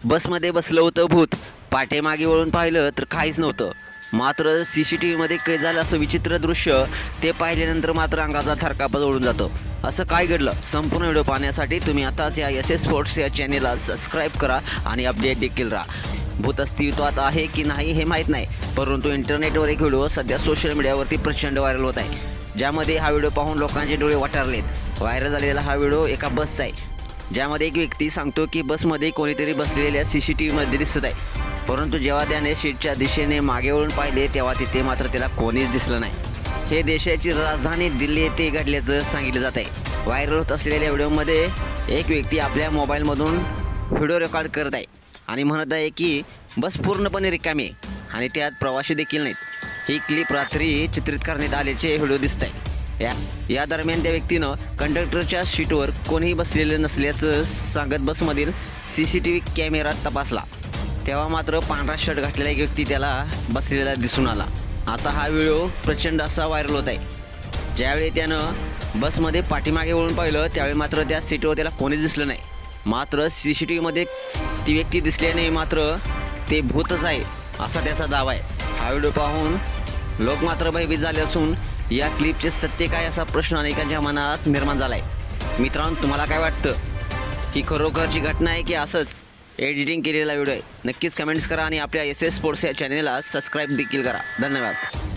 बसमध्ये बसलं होतं भूत. पाठीमागे वळून पाहिलं तर काहीच नव्हतं. मात्र CCTVमध्ये कैद झालं असं विचित्र दृश्य ते पाहिल्यानंतर मात्र अंगाचा थरकाप उडून जातो. असं काय घडलं? संपूर्ण व्हिडिओ पाहण्यासाठी तुम्ही आताच या SS स्पोर्ट्स या चॅनेलला सबस्क्राईब करा आणि अपडेट देखील राहा. भूत अस्तित्वात आहे की नाही हे माहीत नाही, परंतु इंटरनेटवर एक व्हिडिओ सध्या सोशल मीडियावरती प्रचंड व्हायरल होत आहे, ज्यामध्ये हा व्हिडिओ पाहून लोकांचे डोळे वटारलेत. व्हायरल झालेला हा व्हिडिओ एका बसचा आहे, ज्यामध्ये एक व्यक्ती सांगतो की बसमध्ये कोणीतरी बसलेल्या CCTVमध्ये दिसत आहे. परंतु जेव्हा त्याने सीटच्या दिशेने मागे वळून पाहिले तेव्हा तिथे मात्र त्याला कोणीच दिसलं नाही. हे देशाची राजधानी दिल्ली येथे घडल्याचं सांगितलं जात आहे. व्हायरल होत असलेल्या व्हिडिओमध्ये एक व्यक्ती आपल्या मोबाईलमधून व्हिडिओ रेकॉर्ड करत आहे आणि म्हणत आहे की बस पूर्णपणे रिकामी आहे आणि त्यात प्रवासी देखील नाहीत. ही क्लिप रात्री चित्रित करण्यात आल्याचे व्हिडिओ दिसत आहे. या दरम्यान त्या व्यक्तीनं कंडक्टरच्या सीटवर कोणीही बसलेलं नसल्याचं सांगत बसमधील CCTV कॅमेरा तपासला. तेव्हा मात्र पांढरा शर्ट घातलेला एक व्यक्ती त्याला बसलेला दिसून आला. आता हा व्हिडिओ प्रचंड असा व्हायरल होत आहे. ज्यावेळी त्यानं बसमध्ये पाठीमागे वळून पाहिलं त्यावेळी मात्र त्या सीटवर त्याला कोणीच दिसलं नाही. मात्र CCTVमध्ये ती व्यक्ती दिसल्याने मात्र ते भूतच आहे असा त्याचा दावा आहे. हा व्हिडिओ पाहून लोक मात्र भयभीत झाले असून या क्लिपचे सत्य काय असा प्रश्न अनेकांच्या मनात निर्माण झाला आहे. मित्रांनो, तुम्हाला काय वाटतं? ही खरोखरची घटना आहे की असंच एडिटिंग केलेला व्हिडिओ आहे? नक्कीच कमेंट्स करा आणि आपल्या SS स्पोर्ट्स या चॅनेलला सबस्क्राईब देखील करा. धन्यवाद.